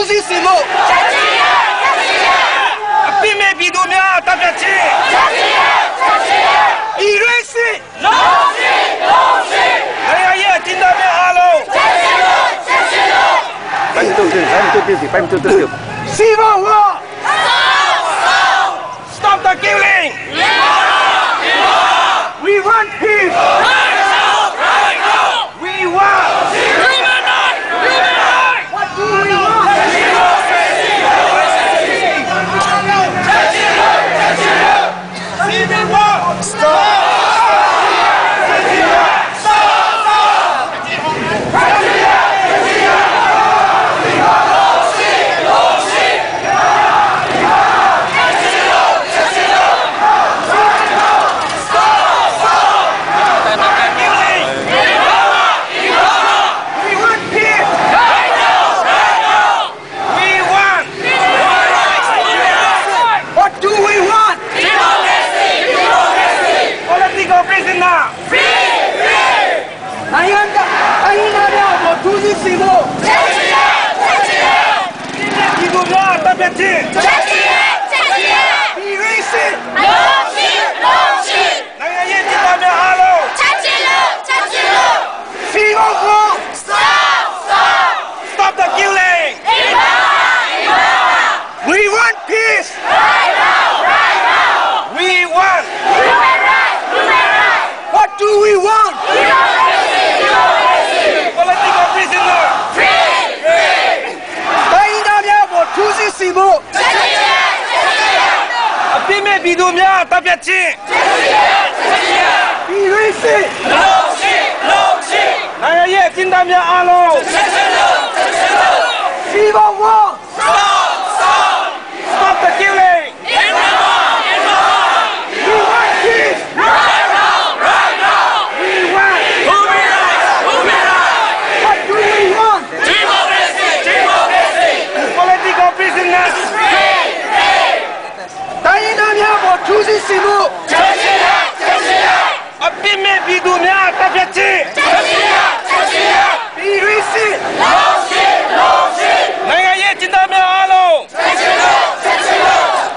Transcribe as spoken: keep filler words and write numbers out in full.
ထိုးစစ်ဆင်ဖို့ချက်ချင်းရချက်ချင်းရအပြစ်မဲ့ပြည်သူများတပ်ဖြတ်ခြင်းချက်ချင်းရချက်ချင်းရပြည်တွင်းစစ်လုံးစစ်လုံးစစ်နိုင်ငံရဲ့အကျဉ်းသားများအားလုံးချက်ချင်းလို့ချက်ချင်းလို့ဘယ်လိုလုပ်လဲဘယ်လိုလုပ်လဲဘယ်လိုလုပ်လဲစီဗောဝါ Stop the killing! We want peace! Right now! Right now! We want human rights! Human rights! What do we want? Stop! Stop the killing! We want peace! Right now! Right now! We want human rights! Human rights! What do we want? Political prisoner! Free! Free! တိုင်းသားများပေါ်ထိုးစစ်ဆင်ဖို့ချက်ချင်းရချက်ချင်းရအပြစ်မဲ့ပြည်သူများတပ်ဖြတ်ခြင်းချက်ချင်းရချက်ချင်းရပြည်တွင်းစစ်လုံးစစ်လုံးစစ်နိုင်ငံရဲ့အကျဉ်းသားများအားလုံးချက်ချင်းလို့ချက်ချင်းလို့စီဗောဝါ